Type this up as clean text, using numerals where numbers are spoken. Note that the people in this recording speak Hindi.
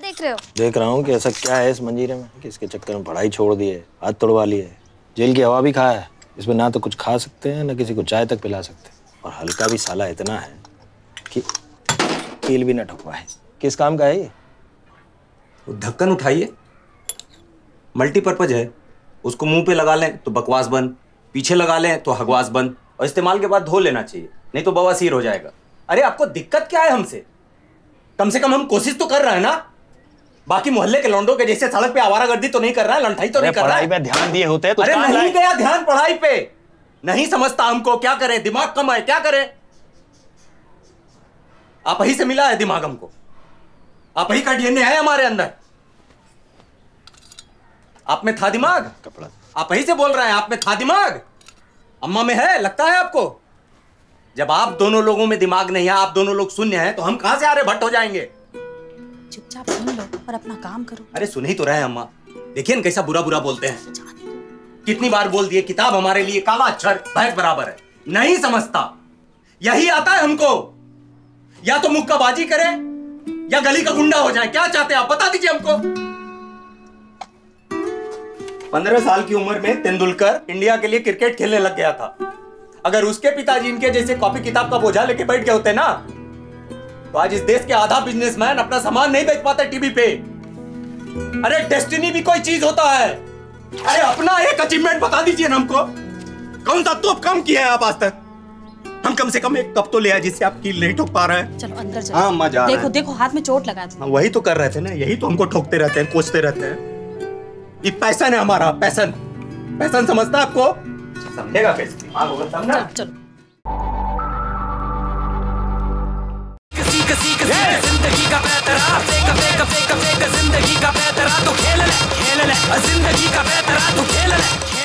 देख रहे हो? देख रहा हूँ कि ऐसा क्या है इस मंजीरे में कि इसके चक्कर में पढ़ाई छोड़ दी है, हाथ तोड़वा ली है, जेल की हवा भी खाया है। इसमें ना तो कुछ खा सकते हैं, ना किसी को चाय तक पिला सकते हैं। और हल्का भी साला इतना है कि कील भी ना ठुकवाए। किस काम का है ये? ढक्कन उठाइए, मल्टीपर्पज है। उसको मुंह पे लगा लें तो बकवास बंद, पीछे लगा लें तो हगवास बंद, और इस्तेमाल के बाद धो लेना चाहिए, नहीं तो बवासीर हो जाएगा। अरे आपको दिक्कत क्या है हमसे? कम से कम हम कोशिश तो कर रहे हैं ना। बाकी मोहल्ले के लौंडों के जैसे सड़क पे आवारागर्दी तो नहीं कर रहा है, लंठाई तो नहीं कर रहा है। पढ़ाई पे ध्यान दिए होते हैं तो। अरे नहीं गया ध्यान पढ़ाई पे, नहीं समझता हमको। क्या करे, दिमाग कम है, क्या करे? आप ही से मिला है दिमाग हमको, आप ही का डीएनए है हमारे अंदर। आप में था दिमाग, कपड़ा आप ही से बोल रहे हैं आप में था दिमाग। अम्मा में है, लगता है आपको? जब आप दोनों लोगों में दिमाग नहीं है, आप दोनों लोग शून्य हैं, तो हम कहां से आर्यभट्ट हो जाएंगे? चुपचाप सुन लो और अपना काम करो। अरे सुन ही तो रहे हैं अम्मा, देखिए ना कैसा बुरा बुरा बोलते हैं। कितनी बार बोल दिए किताब हमारे लिए काला अक्षर भैंस बराबर है, नहीं समझता। यही आता है हमको, या तो मुक्काबाजी करे या गली का गुंडा हो जाए। क्या चाहते हैं आप, बता दीजिए हमको। 15 साल की उम्र में तेंदुलकर इंडिया के लिए क्रिकेट खेलने लग गया था। अगर उसके पिताजी इनके जैसे कॉपी किताब का बोझा लेके बैठ गए होते ना, तो आज इस देश के आधा बिजनेसमैन अपना सामान नहीं बेच पाते टीवी पे। अरे डेस्टिनी भी कोई चीज होता है। अरे अपना एक अचीवमेंट बता दीजिए ना हमको, कौन सा तोप कम किया है आप आज तक? हम कम से कम एक कप तो ले आए जिससे आप कील नहीं ठोक पा रहे हैं। चलो अंदर चलो। हाँ अम्मा जा देखो देखो हाथ में चोट लगा था। वही तो कर रहे थे ना, यही तो हमको ठोकते रहते हैं, कोचते रहते हैं। ये पैशन है हमारा, पैशन। पैशन समझता आपको? समझेगा कैसे? दिमाग होगा तब ना। चलो जिंदगी का पैतरा फेंक जिंदगी का पैतरा तो खेल ले जिंदगी का पैतरा तो खेल ले।